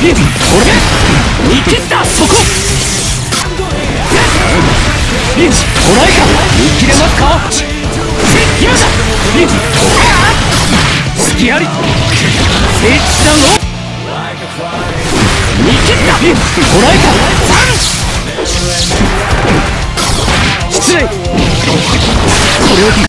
見切った、そこリンチ、トライか、見切れますか。今だリンチ、隙あり、聖地ダウンを見切った、リンチ、トライか、失礼、これを